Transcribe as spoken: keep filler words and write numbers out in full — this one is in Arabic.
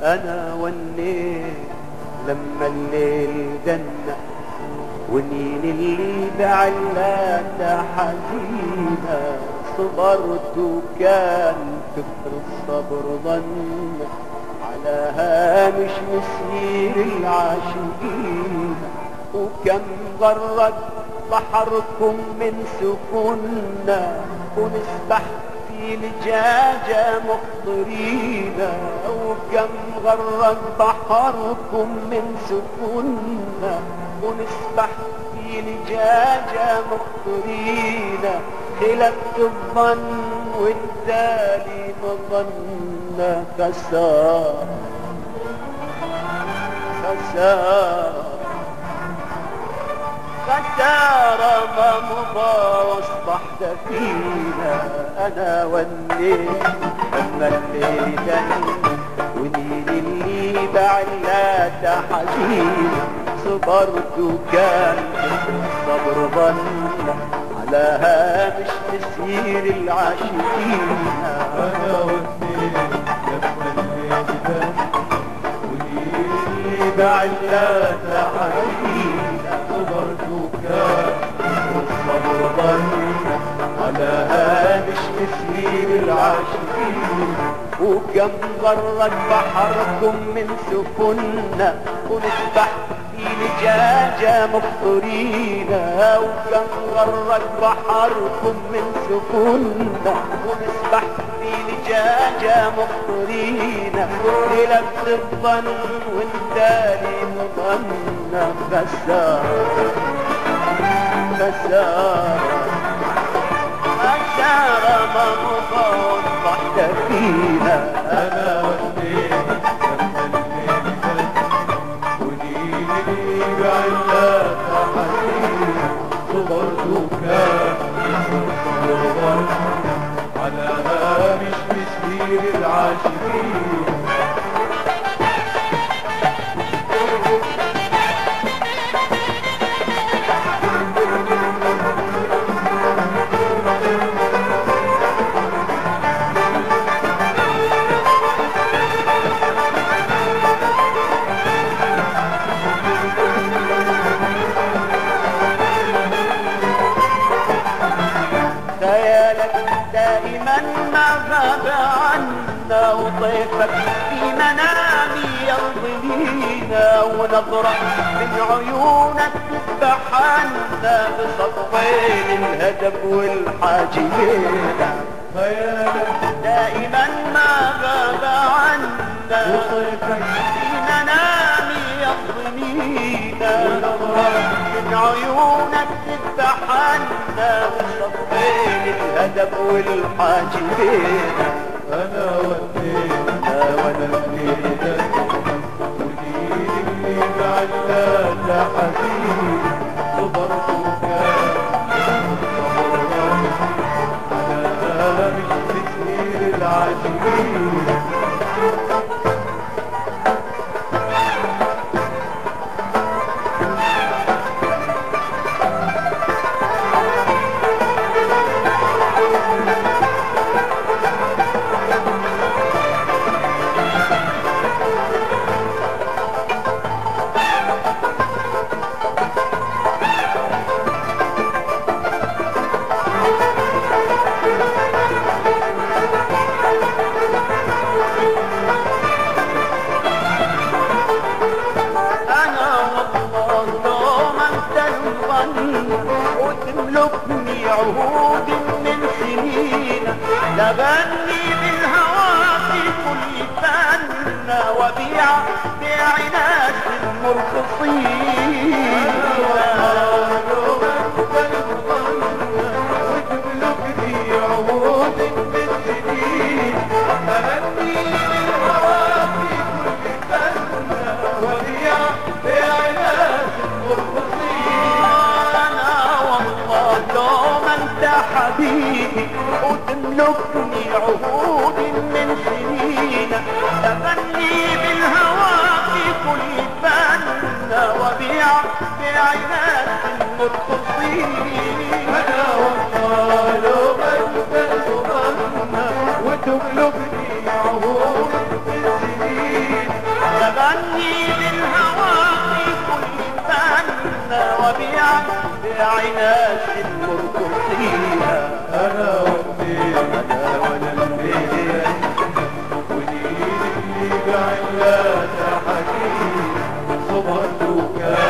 انا والليل لما الليل دنا ومين اللي بعلاته حزينة صبرت وكان كفر الصبر ظن على هامش مسير العاشقين وكم غرد بحركم من سفننا ونسبح في لجاجة مخضرين وكم غرد بحركم من سفننا ونسبح في لجاجة مخضرين خلفت الظن والتالي مظن خسارة خسارة خسارة ما مضى واصبحت فينا انا والليل لما الليل دن ونين اللي بعلاته حزينة صبرت وكان الصبر ظن على هامش مسير العاشقين انا والليل لما الليل دن ونين اللي بعلاته حزينة صبرت وكان الصبر ظن على هامش مسير العاشقين وكم غرد بحركم من سفننا ونسبح في لجاجة مخضرين وكم غرد بحركم من سفننا ونسبح في لجاجة مخضرين خلفت الظن والتالي مظن خسارة خسارة خسارة ما مضى واصبحت فينا انا والليل لما الليل دن ونين اللي بعلاته حزينة صبرت وكان الصبر ظن على هامش مسير العاشقين دائما ما غاب عنا وطيفك في منامي يرضينا ونظرة من عيونك تذبح عنا بصفين الهدف والحاجبين خيالك دائما ما غاب عنا وطيفك في منامي يرضينا ونظرة من عيونك تذبح عنا بصفين الهدف والحاجبين انا والليل انا والليل دن ونين اللي بعلاته حزينة صبرت وكان الصبر ظن على هامش مسير العاشقين وتملكني عهود من سنين لغني بالهوى في كل فن وبيع بيع ناس المرخصين وتملكني عهود من سنين لغني بالهوى في كل فن وبيع بيع ناس المرخصين حبيبي وتملكني عهود من سنين تغني بالهوى في كل فن وبيع بيع ناس المرخصين انا والله لو انت تغنى وتملكني عهود من سنين وبيعك بعناش المرقصيها. انا والليل انا ولا الليل ونيل اللي بعلاته حكيم صبرت وكان